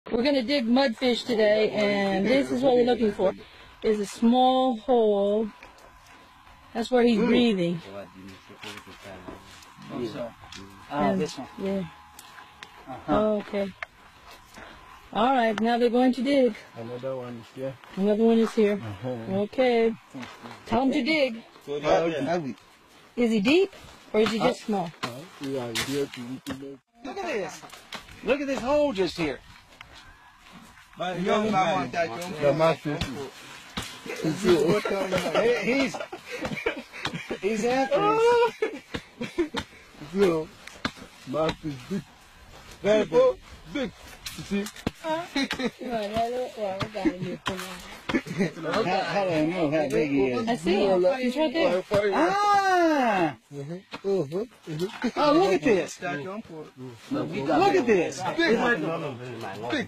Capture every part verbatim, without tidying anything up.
We're going to dig mudfish today, and this is what we're looking for. Is a small hole. That's where he's breathing. Ah, this one. Yeah. Uh-huh. Oh, okay. All right, now they're going to dig. Another one is here. Another one is here. Uh-huh. Okay. Tell him to dig. Is he deep, or is he just small? Yeah, here to Look at this. Look at this hole just here. the master. He's he's after us. So, master is big. Very big. Big. You see? How, how do I know how big he is? I see him. He's right there. Ah! Uh-huh. Oh, look at this. Look at this. Big. Big.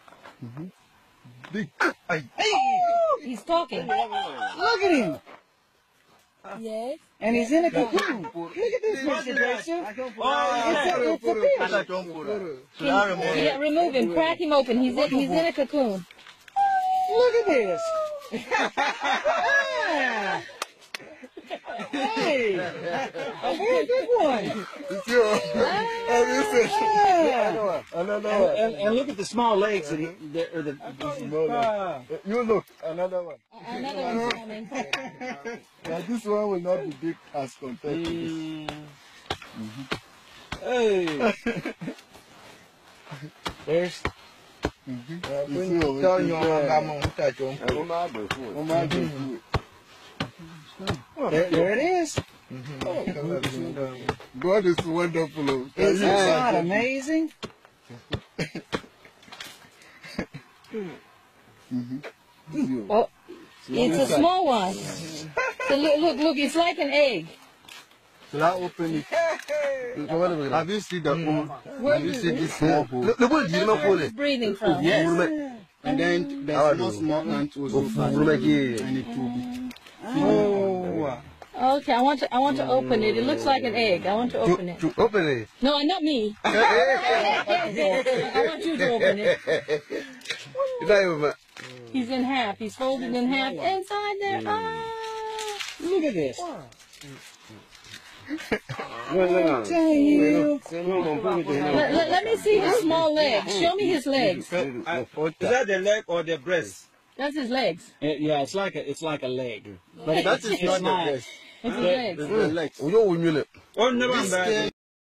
Big. Ay. He's talking. Look at him. Yes. And he's in a cocoon. Look at this picture, Rachel. It's a, it's a fish. Yeah, remove him. Crack him open. He's in, he's in a cocoon. Look at this. Hey, a very big one. Yeah. Another And, one. and, and look at the small legs. That he, the, or the, You look. Another one. Another one's coming. Yeah, this one will not be big as compared to this. Hey. There's. There, there it is. God is wonderful. Is that amazing? Oh, it's a small one. So look, look, look. It's like an egg. Shall I open it? Have you seen the hole? Where Have you seen this small hole? Where is breathing from? Yes. And then there's no small ant also. And it will be. Oh. Okay, I want to. I want to open it. It looks like an egg. I want to open it. To open it. No, not me. I want you to open it. He's in half. He's folded in half inside there. Ah. Look at this. Let, let, let me see his small legs. Show me his legs. Is that the leg or the breast? That's his legs. It, yeah, it's like a it's like a leg, but it, That is it's not the not. best. It's his legs. The legs. Oh, never mind.